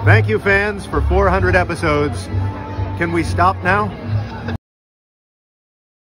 Thank you, fans, for 400 episodes. Can we stop now?